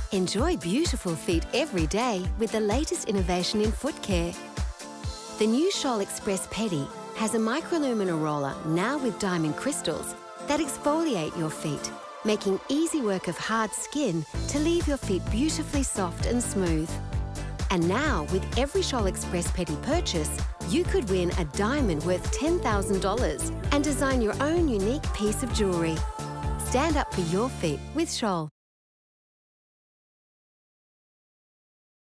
Enjoy beautiful feet every day with the latest innovation in foot care. The new Scholl Express Pedi has a microluminal roller now with diamond crystals that exfoliate your feet, making easy work of hard skin to leave your feet beautifully soft and smooth. And now, with every Scholl Express Pedi purchase, you could win a diamond worth $10,000 and design your own unique piece of jewellery. Stand up for your feet with Scholl.